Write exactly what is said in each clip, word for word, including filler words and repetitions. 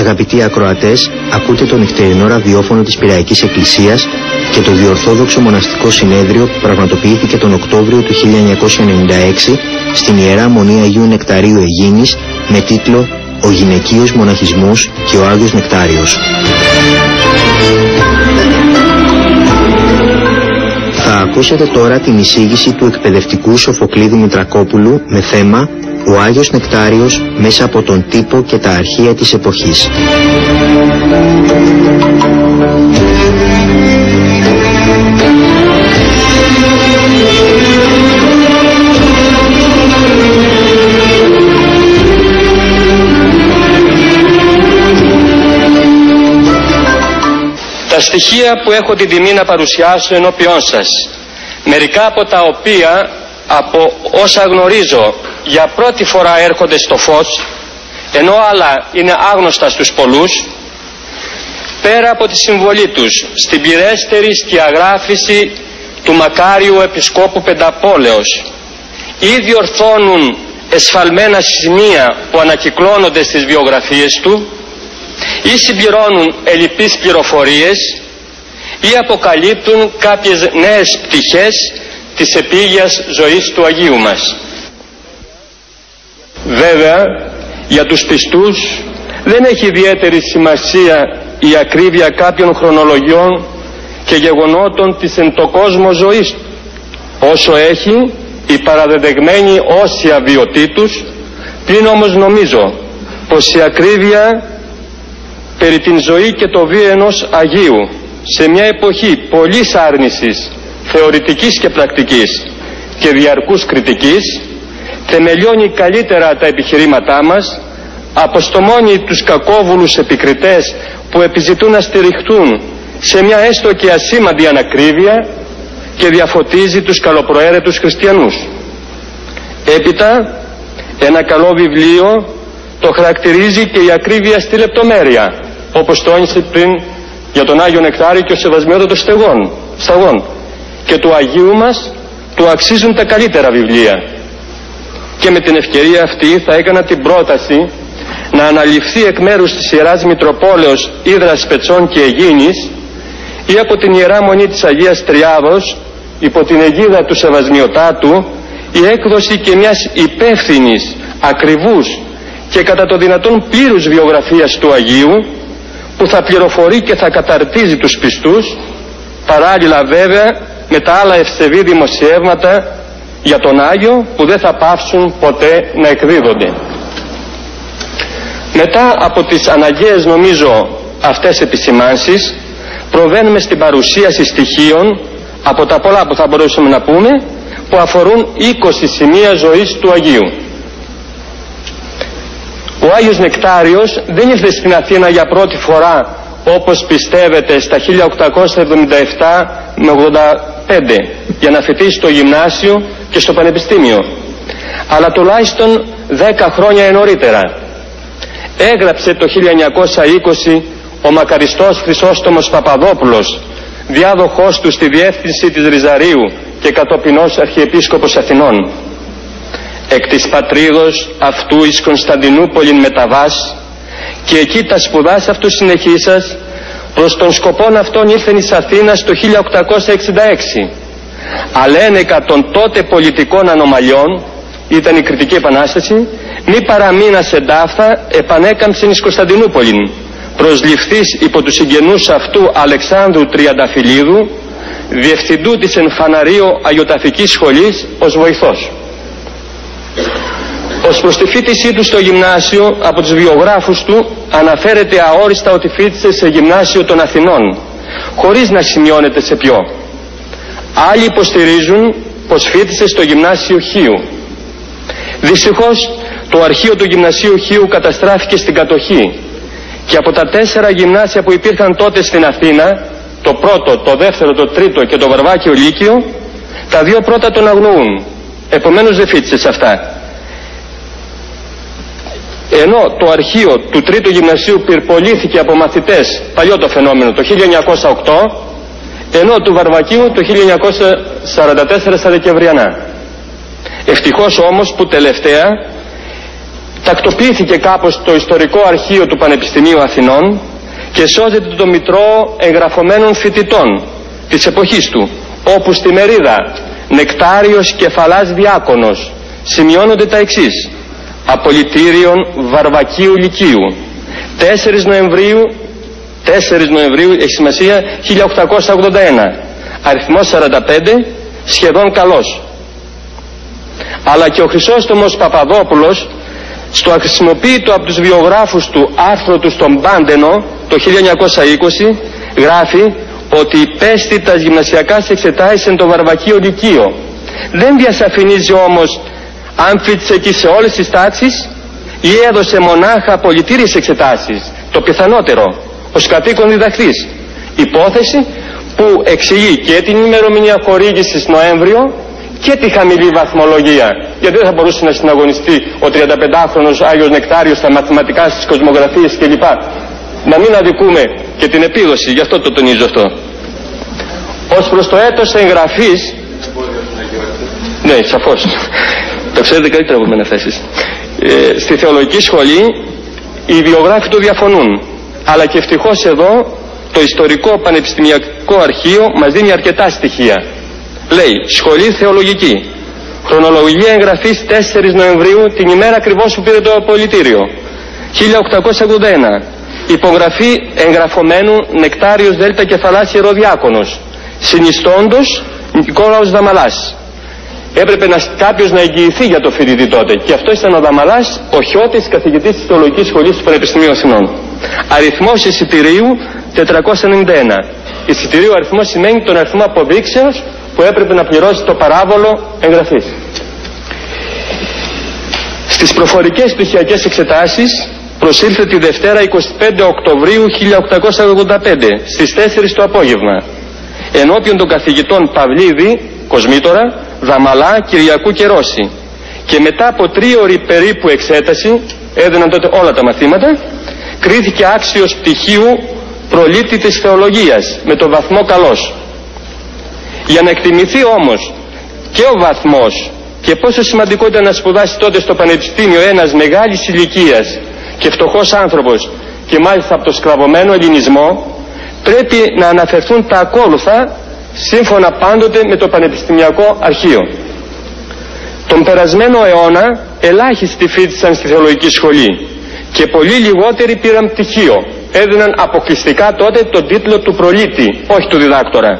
Αγαπητοί ακροατές, ακούτε το νυχτερινό ραδιόφωνο της Πειραϊκής Εκκλησίας και το διορθόδοξο μοναστικό συνέδριο που πραγματοποιήθηκε τον Οκτώβριο του χίλια εννιακόσια ενενήντα έξι στην Ιερά Μονή Αγίου Νεκταρίου Αιγίνης με τίτλο «Ο γυναικείος μοναχισμός και ο Άγιος Νεκτάριος». Θα ακούσετε τώρα την εισήγηση του εκπαιδευτικού Σοφοκλή Μητρακόπουλου με θέμα «Ο Άγιος Νεκτάριος μέσα από τον τύπο και τα αρχεία της εποχής». Τα στοιχεία που έχω την τιμή να παρουσιάσω ενώπιόν σας, μερικά από τα οποία από όσα γνωρίζω για πρώτη φορά έρχονται στο φως, ενώ άλλα είναι άγνωστα στους πολλούς, πέρα από τη συμβολή τους στην πληρέστερη σκιαγράφηση του μακάριου Επισκόπου Πενταπόλεως, ή διορθώνουν εσφαλμένα σημεία που ανακυκλώνονται στις βιογραφίες του, ή συμπληρώνουν ελλειπείς πληροφορίες, ή αποκαλύπτουν κάποιες νέες πτυχές της επίγειας ζωής του Αγίου μας. Βέβαια, για τους πιστούς δεν έχει ιδιαίτερη σημασία η ακρίβεια κάποιων χρονολογιών και γεγονότων της εν το κόσμο ζωής, όσο έχει η παραδεδεγμένη όσια βιωτή τους. Πλην όμως νομίζω πως η ακρίβεια περί την ζωή και το βίο ενός Αγίου σε μια εποχή πολλής άρνησης θεωρητικής και πρακτικής και διαρκούς κριτικής θεμελιώνει καλύτερα τα επιχειρήματά μας, αποστομώνει τους κακόβουλους επικριτές που επιζητούν να στηριχτούν σε μια έστω και ασήμαντη ανακρίβεια και διαφωτίζει τους καλοπροαίρετους χριστιανούς. Έπειτα, ένα καλό βιβλίο το χαρακτηρίζει και η ακρίβεια στη λεπτομέρεια, όπως τόνισε πριν για τον Άγιο Νεκτάριο και ο Σεβασμιότατος Σταγών. Και του Αγίου μας του αξίζουν τα καλύτερα βιβλία. Και με την ευκαιρία αυτή θα έκανα την πρόταση να αναλυφθεί εκ μέρους της Ιεράς Μητροπόλεως Ύδρας Πετσών και Αιγίνης ή από την Ιερά Μονή της Αγίας Τριάδος υπό την αιγίδα του Σεβασμιωτάτου η έκδοση και μιας υπεύθυνης, ακριβούς και κατά το δυνατόν πλήρους βιογραφίας του Αγίου, που θα πληροφορεί και θα καταρτίζει τους πιστούς, παράλληλα βέβαια με τα άλλα ευσεβή δημοσιεύματα για τον Άγιο που δεν θα πάψουν ποτέ να εκδίδονται. Μετά από τις αναγκαίες νομίζω αυτές επισημάνσεις, προβαίνουμε στην παρουσίαση στοιχείων από τα πολλά που θα μπορούσαμε να πούμε, που αφορούν είκοσι σημεία ζωής του Αγίου. Ο Άγιος Νεκτάριος δεν ήρθε στην Αθήνα για πρώτη φορά, όπως πιστεύετε, στα χίλια οκτακόσια εβδομήντα επτά με ογδόντα πέντε για να φοιτήσει στο γυμνάσιο και στο πανεπιστήμιο, αλλά τουλάχιστον δέκα χρόνια νωρίτερα. Έγραψε το χίλια εννιακόσια είκοσι ο μακαριστός Χρυσόστομος Παπαδόπουλος, διάδοχός του στη διεύθυνση της Ριζαρίου και κατοπινός Αρχιεπίσκοπος Αθηνών. Εκ της πατρίδος αυτού εις Κωνσταντινούπολην μεταβάς, και εκεί τα σπουδάς αυτού συνεχίσας, προς τον σκοπόν αυτόν ήλθεν εις Αθήνας το χίλια οκτακόσια εξήντα έξι. Αλένεκα των τότε πολιτικών ανομαλιών, ήταν η Κρητική Επανάσταση, μη παραμείνας εντάφθα επανέκαμψεν εις Κωνσταντινούπολην, προσληφθείς υπό τους συγγενούς αυτού Αλεξάνδρου Τριανταφυλλίδου, διευθυντού της εν Φαναρίο Αγιοταφικής Σχολής ως βοηθός. Ως προς τη φοιτησή του στο γυμνάσιο, από τους βιογράφους του αναφέρεται αόριστα ότι φοιτησε σε γυμνάσιο των Αθηνών, χωρίς να σημειώνεται σε ποιο. Άλλοι υποστηρίζουν πως φοιτησε στο γυμνάσιο Χίου. Δυστυχώς το αρχείο του γυμνασίου Χίου καταστράφηκε στην κατοχή και από τα τέσσερα γυμνάσια που υπήρχαν τότε στην Αθήνα, το πρώτο, το δεύτερο, το τρίτο και το Βαρβάκιο Λύκειο, τα δύο πρώτα τον αγνοούν. Επομένως δεν φοιτησε σε αυτά. Ενώ το αρχείο του τρίτου γυμνασίου πυρπολήθηκε από μαθητές, παλιό το φαινόμενο, το χίλια εννιακόσια οκτώ, ενώ του Βαρβακίου το χίλια εννιακόσια σαράντα τέσσερα στα Δεκεμβριανά. Ευτυχώς όμως που τελευταία Τακτοποιήθηκε κάπως το ιστορικό αρχείο του Πανεπιστημίου Αθηνών και σώζεται το μητρό εγγραφωμένων φοιτητών της εποχής του, όπου στη μερίδα Νεκτάριος Κεφαλάς Διάκονος σημειώνονται τα εξής: Απολυτήριον Βαρβακίου Λυκείου, τέσσερις Νοεμβρίου, τέσσερις Νοεμβρίου έχει σημασία, χίλια οκτακόσια ογδόντα ένα, αριθμός σαράντα πέντε, σχεδόν καλός. Αλλά και ο Χρυσόστομος Παπαδόπουλος στο αχρησιμοποιητό από τους βιογράφους του άρθρο του στον Πάντενο το χίλια εννιακόσια είκοσι γράφει ότι υπέστη τα γυμνασιακά εξετάσεις εν το Βαρβακείο Λυκείο. Δεν διασαφηνίζει όμως αν φίτησε εκεί σε όλες τις τάξεις ή έδωσε μονάχα απολυτήριες εξετάσεις, το πιθανότερο, ως κατοίκον διδαχτής. Υπόθεση που εξηγεί και την ημερομηνία χορήγησης Νοέμβριο και τη χαμηλή βαθμολογία. Γιατί δεν θα μπορούσε να συναγωνιστεί ο τριανταπεντάχρονος Άγιος Νεκτάριος στα μαθηματικά, στις κοσμογραφίες κλπ. Να μην αδικούμε και την επίδοση, γι' αυτό το τονίζω αυτό. Ως προς το έτος εγγραφής, ναι, σαφώς, το ξέρετε καλύτερα από μένα θέσεις, ε, στη θεολογική σχολή οι βιογράφοι του διαφωνούν, αλλά και ευτυχώς εδώ το ιστορικό πανεπιστημιακό αρχείο μας δίνει αρκετά στοιχεία. Λέει, σχολή θεολογική, χρονολογία εγγραφής τέσσερις Νοεμβρίου, την ημέρα ακριβώς που πήρε το απολυτήριο, χίλια οκτακόσια ογδόντα ένα, υπογραφή εγγραφωμένου Νεκτάριος Δέλτα Κεφαλάς Ιεροδιάκονος, συνιστώντος Νικόλαος Δαμαλάς. Έπρεπε να, κάποιος να εγγυηθεί για το φοιτητή τότε, και αυτό ήταν ο Δαμαλάς, ο Χιώτης, καθηγητής της Θεολογικής Σχολής του Πανεπιστημίου Αθηνών. Αριθμός εισιτηρίου τετρακόσια ενενήντα ένα. Εισιτηρίου αριθμός σημαίνει τον αριθμό αποδείξεως που έπρεπε να πληρώσει το παράβολο εγγραφής. Στις προφορικές πτυχιακές εξετάσεις προσήλθε τη Δευτέρα εικοστή πέμπτη Οκτωβρίου χίλια οκτακόσια ογδόντα πέντε στις τέσσερις το απόγευμα, ενώπιον των καθηγητών Παυλίδη, Κοσμήτορα, Δαμαλά, Κυριακού και Ρώση, και μετά από τρίωρη περίπου εξέταση, έδιναν τότε όλα τα μαθήματα, κρίθηκε άξιος πτυχίου προλήπτη της θεολογίας με το βαθμό καλός. Για να εκτιμηθεί όμως και ο βαθμός και πόσο σημαντικό ήταν να σπουδάσει τότε στο πανεπιστήμιο ένας μεγάλης ηλικίας και φτωχός άνθρωπος, και μάλιστα από το σκλαβωμένο ελληνισμό, πρέπει να αναφερθούν τα ακόλουθα, σύμφωνα πάντοτε με το Πανεπιστημιακό Αρχείο. Τον περασμένο αιώνα ελάχιστοι φοιτήσαν στη θεολογική σχολή και πολύ λιγότεροι πήραν πτυχίο. Έδιναν αποκλειστικά τότε τον τίτλο του προλήπτη, όχι του διδάκτορα.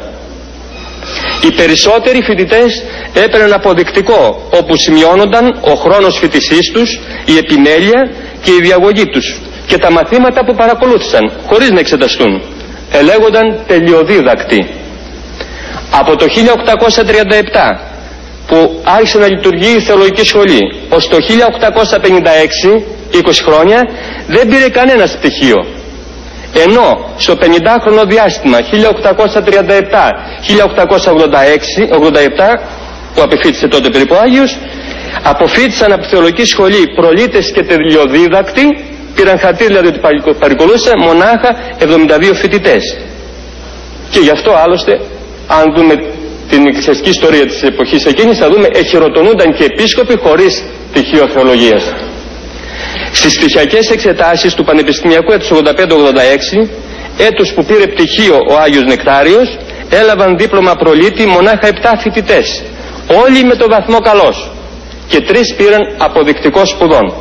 Οι περισσότεροι φοιτητές έπαιρναν αποδεικτικό, όπου σημειώνονταν ο χρόνος φοιτησής τους, η επιμέλεια και η διαγωγή τους και τα μαθήματα που παρακολούθησαν, χωρίς να εξεταστούν. Ελέγονταν τελειοδίδακτοι. Από το χίλια οκτακόσια τριάντα επτά που άρχισε να λειτουργεί η θεολογική σχολή ως το χίλια οκτακόσια πενήντα έξι, είκοσι χρόνια, δεν πήρε κανένας πτυχίο. Ενώ στο πενηντάχρονο διάστημα χίλια οκτακόσια τριάντα επτά με χίλια οκτακόσια ογδόντα επτά, που απεφύτησε τότε περίπου Άγιος, αποφύτησαν από τη θεολογική σχολή προλήτες και τελειοδίδακτοι, πήραν χαρτί δηλαδή ότι παρακολούθησαν μονάχα εβδομήντα δύο φοιτητές. Και γι' αυτό άλλωστε, αν δούμε την εκκλησιαστική ιστορία της εποχής εκείνης, θα δούμε εχειροτονούνταν και επίσκοποι χωρίς πτυχίο θεολογίας. Στις πτυχιακές εξετάσεις του Πανεπιστημιακού έτους ογδόντα πέντε ογδόντα έξι, έτους που πήρε πτυχίο ο Άγιος Νεκτάριος, έλαβαν δίπλωμα προλήτη μονάχα επτά φοιτητές, όλοι με το βαθμό καλός, και τρεις πήραν αποδεικτικό σπουδών.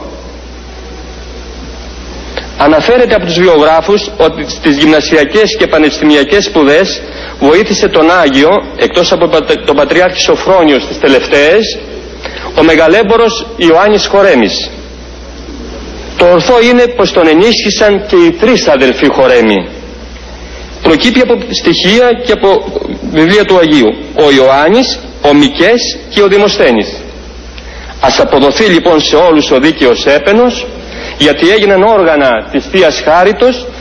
Αναφέρεται από τους βιογράφους ότι στις γυμνασιακές και πανεπιστημιακές σπουδές βοήθησε τον Άγιο, εκτός από τον Πατριάρχη Σοφρόνιο στις τελευταίες, ο μεγαλέμπορος Ιωάννης Χορέμης. Το ορθό είναι πως τον ενίσχυσαν και οι τρεις αδελφοί Χορέμοι. Προκύπτει από στοιχεία και από βιβλία του Αγίου. Ο Ιωάννης, ο Μικές και ο Δημοσθένης. Ας αποδοθεί λοιπόν σε όλους ο δίκαιος έπαινος, γιατί έγιναν όργανα της Θείας Χάριτος